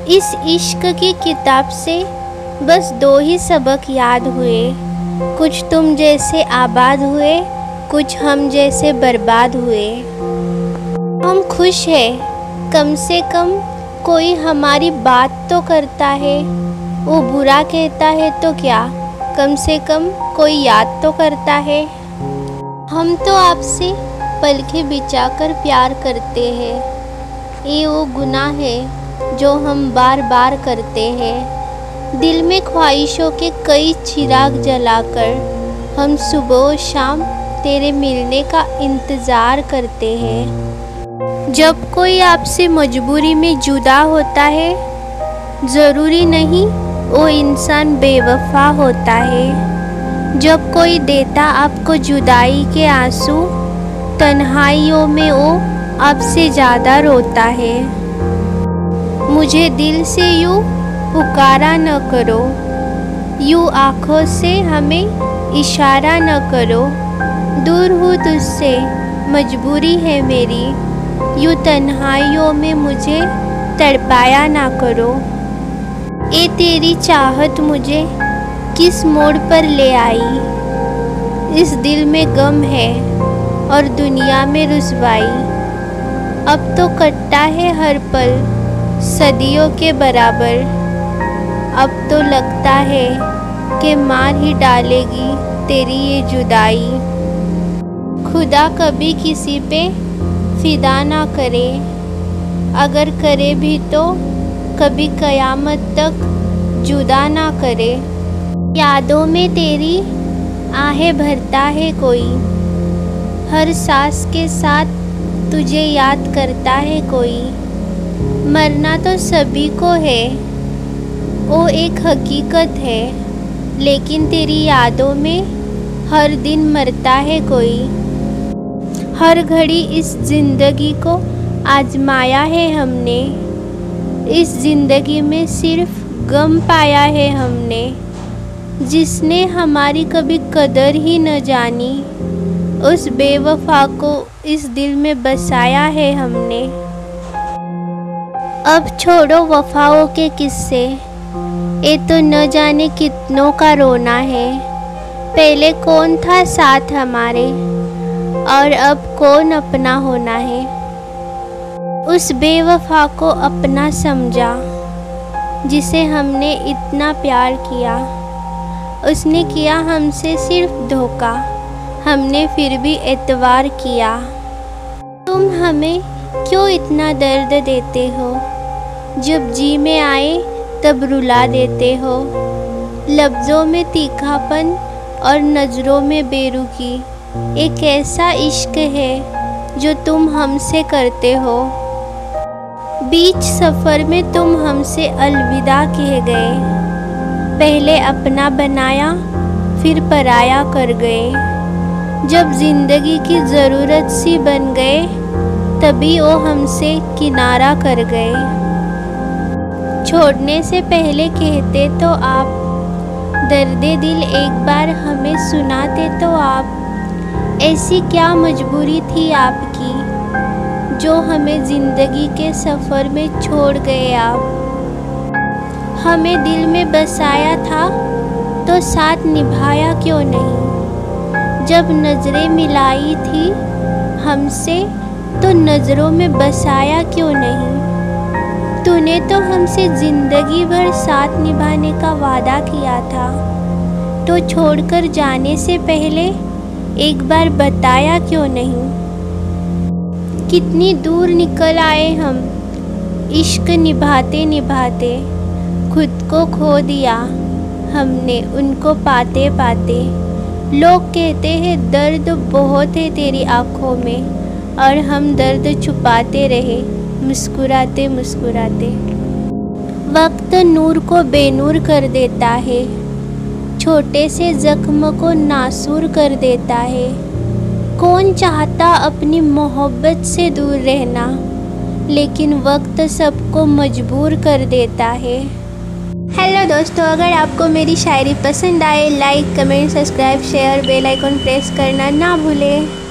इस इश्क की किताब से बस 2 ही सबक याद हुए। कुछ तुम जैसे आबाद हुए, कुछ हम जैसे बर्बाद हुए। हम खुश हैं, कम से कम कोई हमारी बात तो करता है। वो बुरा कहता है तो क्या, कम से कम कोई याद तो करता है। हम तो आपसे पलकें बिछाकर प्यार करते हैं। ये वो गुनाह है जो हम बार बार करते हैं। दिल में ख्वाहिशों के कई चिराग जलाकर हम सुबह और शाम तेरे मिलने का इंतज़ार करते हैं। जब कोई आपसे मजबूरी में जुदा होता है, ज़रूरी नहीं वो इंसान बेवफा होता है। जब कोई देता आपको जुदाई के आंसू, तन्हाइयों में वो आपसे ज़्यादा रोता है। मुझे दिल से यूँ पुकारा न करो, यूँ आँखों से हमें इशारा न करो। दूर हूँ तुझसे, मजबूरी है मेरी, यूँ तन्हाइयों में मुझे तड़पाया ना करो। ए तेरी चाहत मुझे किस मोड़ पर ले आई। इस दिल में गम है और दुनिया में रुसवाई। अब तो कटता है हर पल सदियों के बराबर। अब तो लगता है कि मार ही डालेगी तेरी ये जुदाई। खुदा कभी किसी पे फिदा ना करे, अगर करे भी तो कभी कयामत तक जुदा ना करे। यादों में तेरी आहें भरता है कोई, हर सांस के साथ तुझे याद करता है कोई। मरना तो सभी को है, वो एक हकीकत है, लेकिन तेरी यादों में हर दिन मरता है कोई। हर घड़ी इस ज़िंदगी को आजमाया है हमने, इस ज़िंदगी में सिर्फ गम पाया है हमने। जिसने हमारी कभी कदर ही न जानी, उस बेवफा को इस दिल में बसाया है हमने। अब छोड़ो वफाओं के किस्से, ये तो न जाने कितनों का रोना है। पहले कौन था साथ हमारे और अब कौन अपना होना है। उस बेवफा को अपना समझा जिसे हमने इतना प्यार किया। उसने किया हमसे सिर्फ धोखा, हमने फिर भी एतबार किया। तुम हमें क्यों इतना दर्द देते हो, जब जी में आए तब रुला देते हो। लफ्ज़ों में तीखापन और नज़रों में बेरुखी, एक ऐसा इश्क है जो तुम हमसे करते हो। बीच सफ़र में तुम हमसे अलविदा कह गए, पहले अपना बनाया फिर पराया कर गए। जब ज़िंदगी की ज़रूरत सी बन गए, तभी वो हमसे किनारा कर गए। छोड़ने से पहले कहते तो आप, दर्दे दिल एक बार हमें सुनाते तो आप। ऐसी क्या मजबूरी थी आपकी, जो हमें ज़िंदगी के सफ़र में छोड़ गए आप। हमें दिल में बसाया था तो साथ निभाया क्यों नहीं। जब नज़रें मिलाई थी हमसे तो नज़रों में बसाया क्यों नहीं। तूने तो हमसे ज़िंदगी भर साथ निभाने का वादा किया था, तो छोड़कर जाने से पहले एक बार बताया क्यों नहीं। कितनी दूर निकल आए हम, इश्क निभाते निभाते खुद को खो दिया हमने उनको पाते पाते। लोग कहते हैं दर्द बहुत है तेरी आँखों में, और हम दर्द छुपाते रहे मुस्कुराते मुस्कुराते। वक्त नूर को बेनूर कर देता है, छोटे से ज़ख्म को नासूर कर देता है। कौन चाहता अपनी मोहब्बत से दूर रहना, लेकिन वक्त सबको मजबूर कर देता है। हेलो दोस्तों, अगर आपको मेरी शायरी पसंद आए, like comment subscribe share bell icon press करना ना भूलें।